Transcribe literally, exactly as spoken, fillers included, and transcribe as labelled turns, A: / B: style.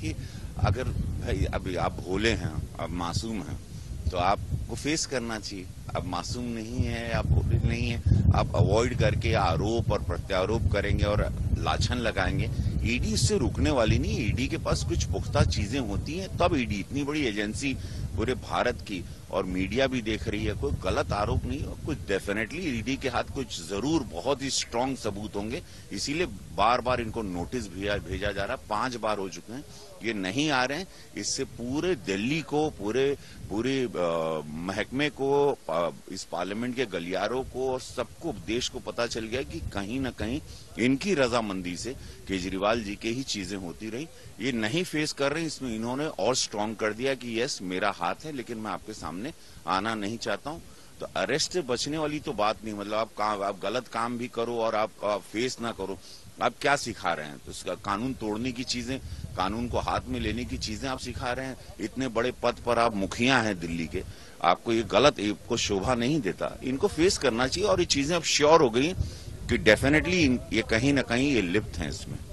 A: देखिए, अगर भाई अभी आप भोले हैं, आप मासूम हैं, तो आपको फेस करना चाहिए। आप मासूम नहीं है, आप भोले नहीं है, आप अवॉइड करके आरोप और प्रत्यारोप करेंगे और लाछन लगाएंगे। ईडी इससे रुकने वाली नहीं। ईडी के पास कुछ पुख्ता चीजें होती हैं, तब ईडी इतनी बड़ी एजेंसी पूरे भारत की और मीडिया भी देख रही है, कोई गलत आरोप नहीं हो, कुछ डेफिनेटली ईडी के हाथ कुछ जरूर बहुत ही स्ट्रांग सबूत होंगे। इसीलिए बार बार इनको नोटिस भेजा भेजा जा रहा है। पांच बार हो चुके हैं, ये नहीं आ रहे हैं। इससे पूरे दिल्ली को, पूरे पूरे महकमे को, आ, इस पार्लियामेंट के गलियारों को और सबको, देश को पता चल गया कि कहीं ना कहीं इनकी रजामंदी से केजरीवाल जी के ही चीजें होती रही। ये नहीं फेस कर रहे, इसमें इन्होंने और स्ट्रांग कर दिया कि यस मेरा हाथ है, लेकिन मैं आपके सामने आना नहीं चाहता हूं। तो अरेस्ट से बचने वाली तो बात नहीं। मतलब आप काम, आप गलत काम भी करो और आप, आप फेस ना करो, आप क्या सिखा रहे हैं? तो इसका कानून तोड़ने की चीजें, कानून को हाथ में लेने की चीजें आप सिखा रहे हैं। इतने बड़े पद पर आप मुखिया हैं दिल्ली के, आपको ये गलत, आपको शोभा नहीं देता। इनको फेस करना चाहिए और ये चीजें अब श्योर हो गई कि डेफिनेटली ये कहीं ना कहीं ये लिप्त हैं इसमें।